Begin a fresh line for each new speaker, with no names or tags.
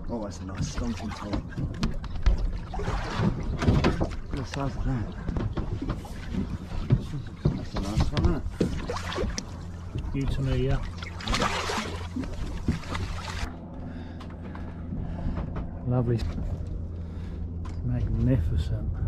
Oh, that's a nice stonking pollock. Look at the size of that. That's a nice one, isn't it?
You to me, yeah. Lovely. Magnificent.